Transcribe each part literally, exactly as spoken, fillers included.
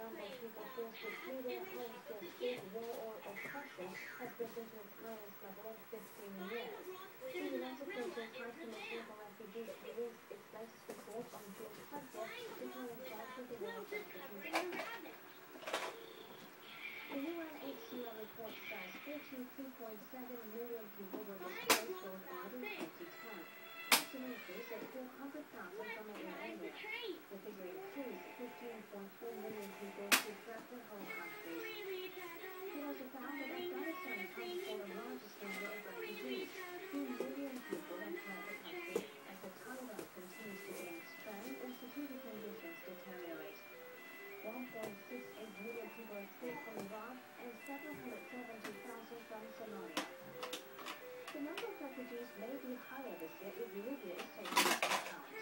number of people forced to flee their homes to escape war or oppression has risen to its highest level in fifteen years. The United Nations High Commissioner for Refugees released its latest report on June twentieth to coincide with the World Refugee Day. The U N H C R report says forty-two point seven million people were displaced worldwide in twenty ten. That's an increase of four hundred thousand from a year earlier. The figure includes fifteen point four million people who fled their home countries. It also found that Afghanistan accounts for the largest number of refugees. Two million people have fled the country as the Taliban continues to gain strength and security conditions deteriorate. one point six eight million people escaped from Iraq and seven hundred seventy thousand from Somalia. The number of refugees may be higher this year if Libya is taken into account.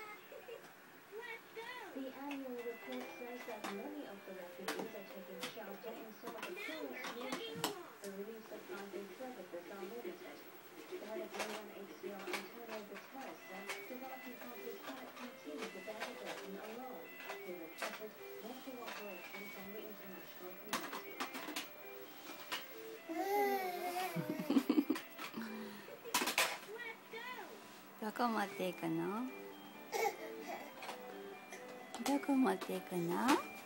The annual report says that many of the refugees are taking shelter in some of the poorest nations. The relief supplies and services are limited. The head of U N H C R, Antonio Guterres, said developing countries cannot continue to bear the burden alone. He requested more cooperation from the international community. どこ持っていくの？どこ持っていくの？